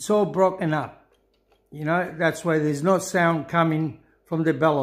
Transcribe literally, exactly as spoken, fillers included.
it's all broken up. You know, that's why there's no sound coming from the bellows.